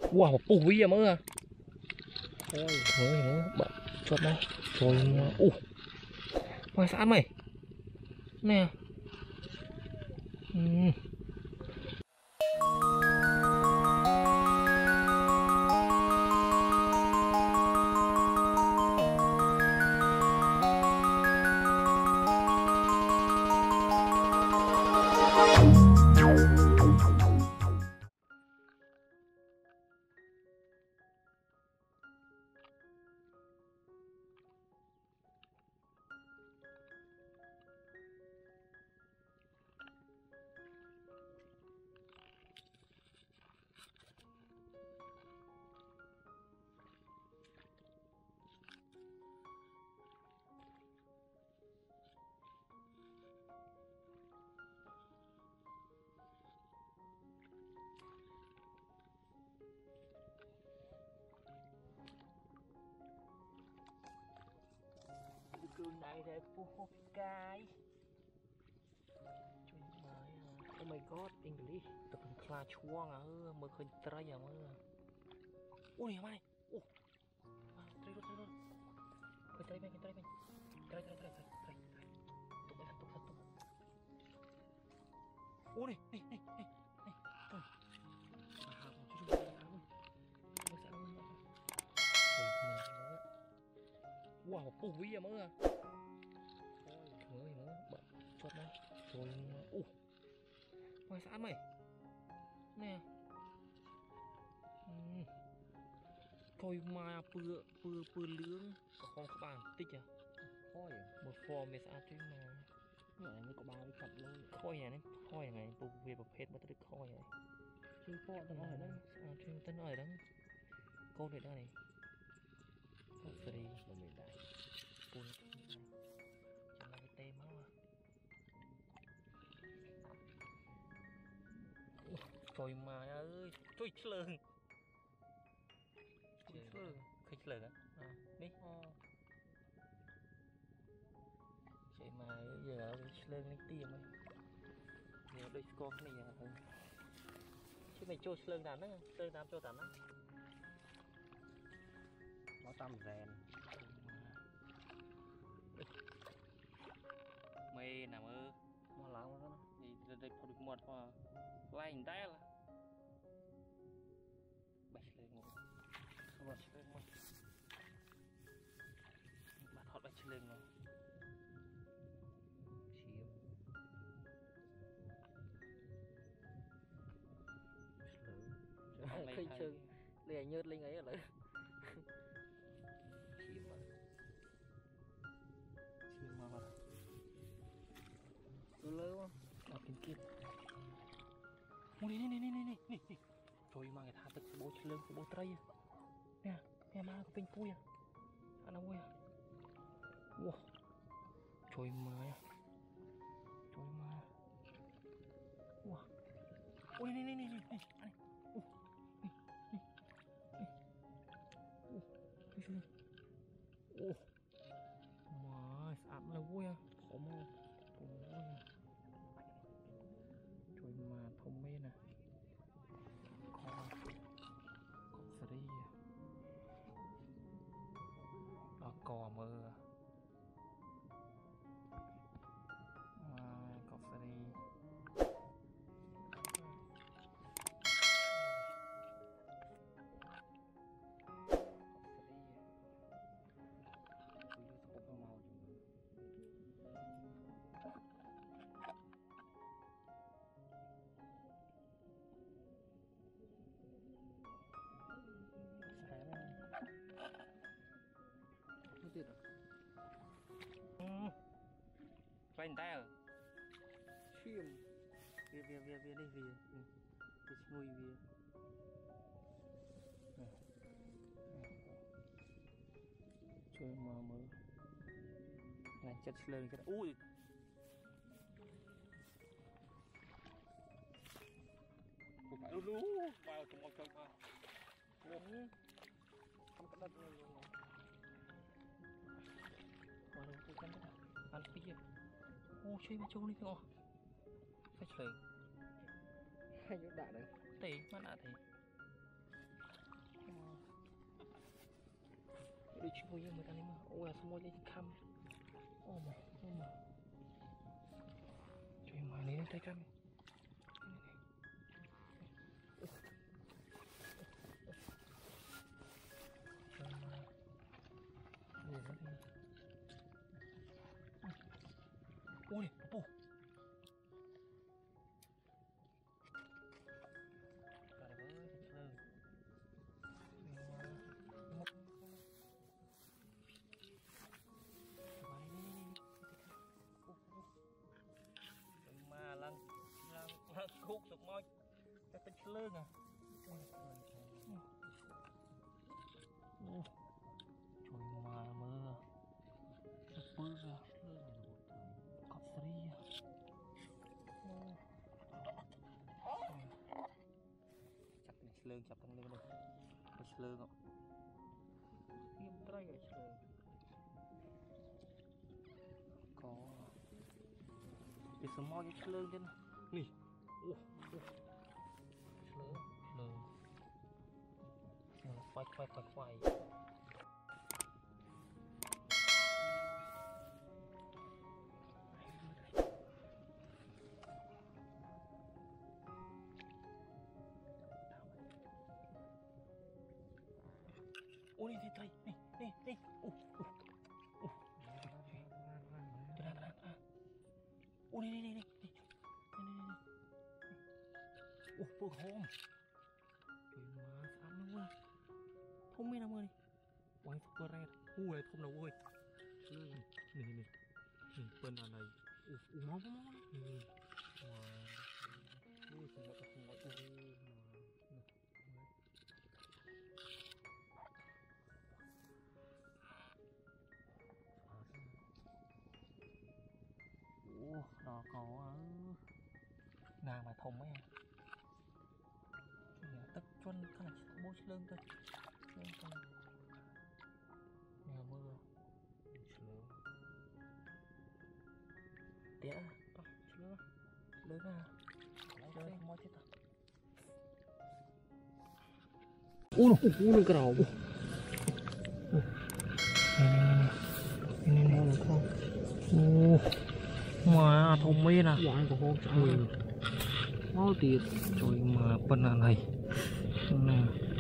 Wow, pui à mơ. Ôi, mới bận chốt đây. Rồi ngoài xã mày. Nè. Cường này để phù hợp cái. Oh my god, English. Tập hình kla chuông à, mới khơi trai à mơ. Ui mày. Trai luôn. Khơi trai bên. Trai. Tụng satu. Ui này. Wow, pui à mơ. Mới bận chốt đây. Rồi ngoài xã mày. Nè. Thôi mà pưa lướng không các bạn tích à. Khói à? Một form về xã chứ mà. Này mới có ba cái cặp luôn. Khói này, khói này bù về bập hết mà tới khói này. Chứ phò tao ở đó. Chứ tao ở đó. Câu này đây. Không phải đi mà mình đại. Pui. Chẳng là cái tê máu à. Trời mà ơi, trời lường. Khích lường á. Đi. Trời mà giờ lường lên tiền ấy. Giờ đôi con này à. Chứ mày trôi lường đàn đó, lường đàn trôi đàn đó. Nó tầm rèn. Mày nằm ơ. Mà lắm đó. Thì đây có được một mà. Lành tay là. Bạch lên một. Bạch lên một. Bạn họ bạch lên một. Chiếm. Khơi chừng. Lè nhớt linh ấy ở đấy. Chiếm mà. Chiếm mà. Tôi lớn không? Ở bên kia. Nè. Trời mà người ta tức bố lưng bố trai nè mà có bên pui à anh đâu ơi. Wow. Trời mà wow. Ôi nè anh mà sạch là vui à khổ mơ. Trời mà thông minh nè. Con sari cò mơ cò sari Vành tay à? Chiêm. Vìa đi vìa. Cái mùi vìa. Chơi mà mơ. Này chất lên cái ui. Ủa phải lú vào trong một chơi qua. Không có đất luôn. Vào đâu tôi cắn đất à? Ăn pia. Ô chơi mà trâu đi kìa. Phải chơi. Hay chút đạn đấy. Tì, mắt đạn thì. chui mà ta này mà ôi sao môi đây cam ô mà chui mà này thấy cam ôi bố khúc được môi cái tính lương à trời mà mưa bữa cọp sri chặt tăng lương đây cái lương không nghiêm trai cái lương có cái số môi cái lương trên nè quay ôi đi thấy đi ôi đi ôi bơ hôm trời mà sao nó thông minh lắm ơi quay bơ ra ui thông đâu ơi nè bên này máu ui không có đó có nàng mà thông ấy tất chuân khá là bố lưng thôi nhà mưa tía lứa à chơi mua chết rồi ui cái đầu này không mà thông minh à máu tiệt trời mà bên này nè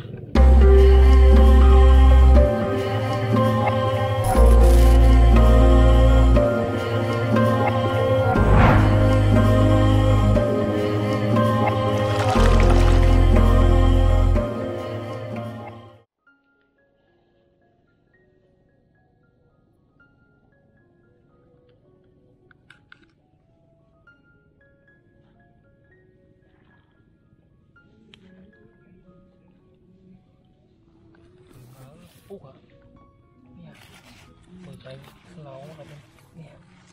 phúc hả? Nè, bởi tay nó là nè.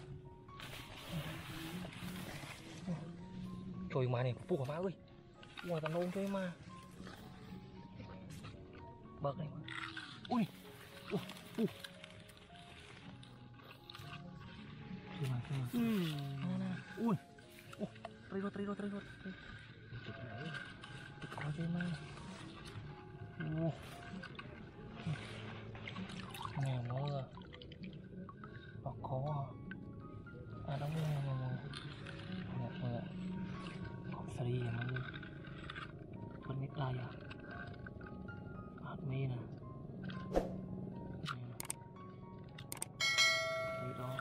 Trời mà này, phúc hả má ơi. Ngoài ta nôn chơi mà. Bật này mà. Ui. Chơi mà. Nè. Ui. Tri rồi. Có chơi mà. Nè mưa có đó mưa còn sri mưa con nít đây à hạt mi nè đây đó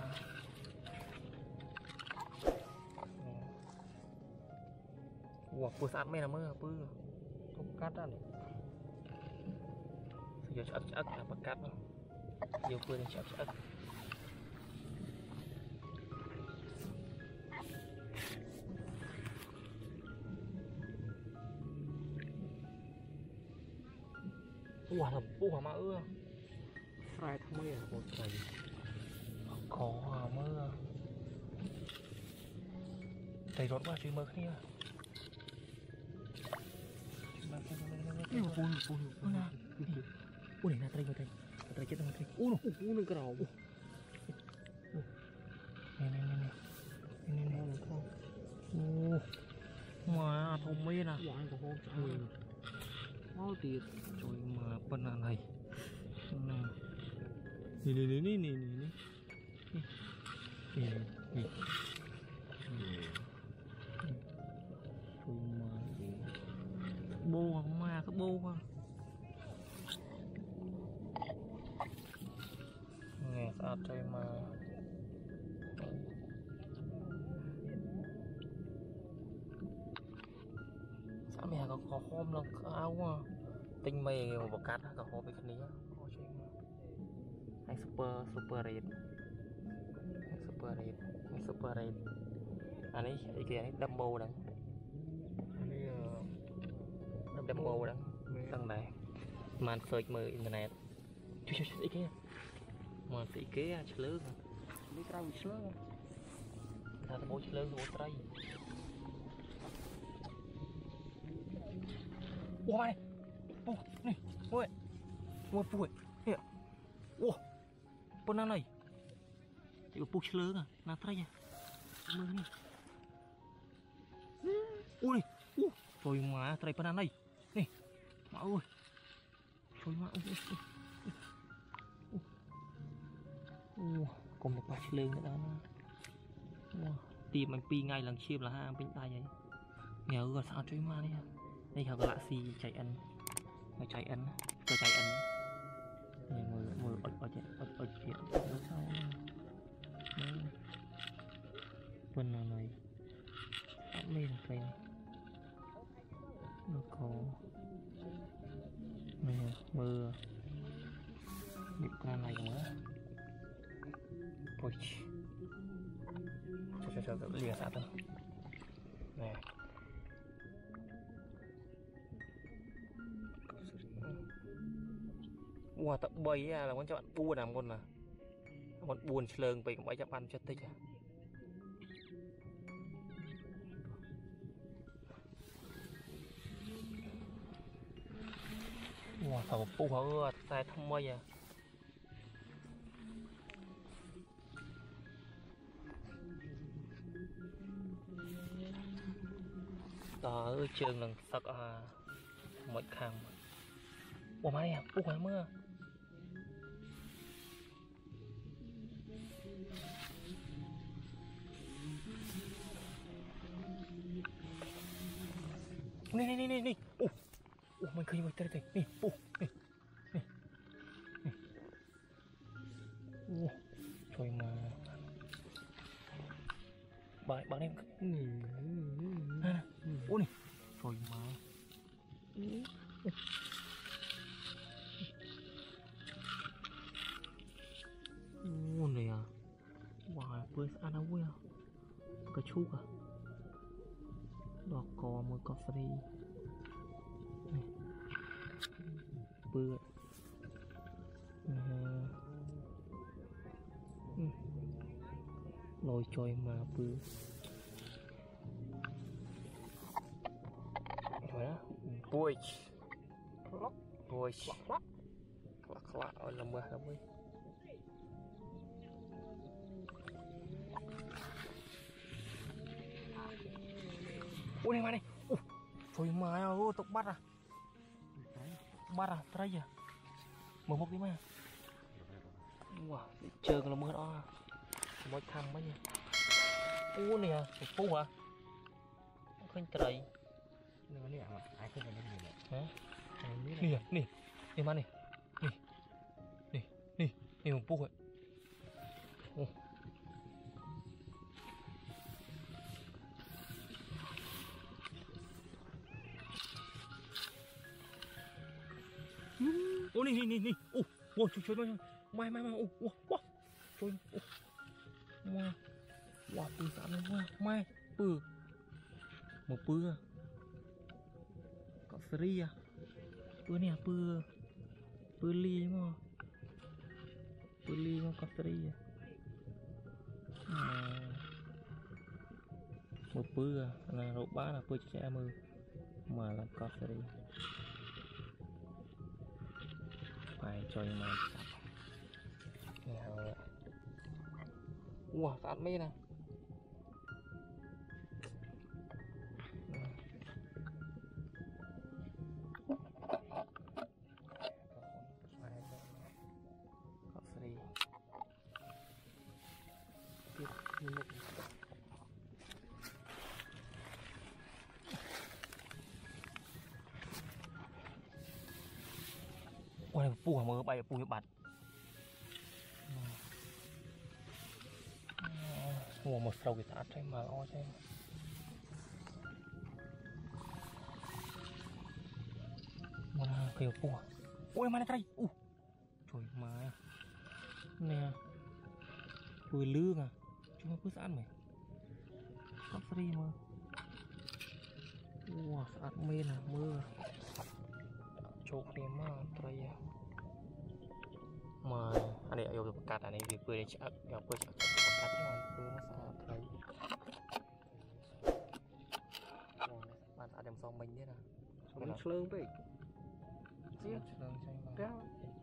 wow bữa sát mi là mưa bữa không cắt ra giờ chắc là bắt cắt nhiều bữa thì chắc wow là bố mà ưa phải thằng mấy một ngày có mưa thầy rót qua chuyện mơ kia ui này tây chết rồi tây ui nó cái đầu này con mà thông minh à máu tiệt trời mà bên này nè bô mà cái bô mà nghe sao chơi mà sao mẹ có khó hôm là áo mà tinh mê một cát có khó bị cái này khó chơi mà anh super red anh ấy cái kia đâm bô đắng đâm bô đắng đằng này màn search mở internet chú ý kia màn sĩ kế chơi lớn đi trâu chơi lớn ta bố chơi lớn bố trai wow này ôi ôi bụi nè ô con nào này thì có bụi chơi lớn à nào trai à mưa đi ui trời má trai con nào này nè má ơi trời má còn một bát lương nữa đó tìm mình pi ngay lần chiêm là hai bên tay vậy nghèo rồi sao chơi ma đi đây là lạ xì chạy ăn người chạy ăn cơ chạy ăn người ở chuyện nó sao tuần nào này lên cây nó có mưa bị con này nữa ôi cho lìa sát thôi nè wow tập bơi là con cho bạn buồn làm con là con buồn lờn về cũng phải cho ăn cho tích à wow tàu pu hở tay thăm mây à đó trường lần sặc à một khang ủa mai à ủa mai mưa nè ủa mình khơi mình tới đây nè ủa nè ủa trời mà bạn em ủa nè trời mà ủa này à wow bữa ăn đâu vậy cái chú à đọt cò mới có free bữa lôi trôi mà bữa rồi đó bôi khla ở làm mưa lắm ấy ui này trời mà ơi tụt bắt trai à mở một đi mà wow chơi là mưa đó mỗi thằng mấy nhỉ u nè phú hả không trời nè ai không phải hả nè mà nè một phú hả ô nè ô wow trời mai ô wow trời wow bự sẵn luôn mai bự một bự có sri à bự nè bự ly mà có sri à một bự à là độ ba là bự trẻ mơ mà làm có sri phải chơi mà nghèo ạ wow sát mấy nè có free ôi phù mơ bay phù bạt mua một sầu cái tát mà o xem mà kêu phù ôi mà đây trời mà nè vừa lương à chúng nó cứ sẵn mày sắp free mà wow sẵn men à mưa chụp đi mà trời à mà anh ấy yêu cắt anh ấy việc cười để chắc yêu cười chắc cắt cho anh cười nó sao thấy bạn ăn đem xong mình thế nào mình lương vậy chứ lương xem mà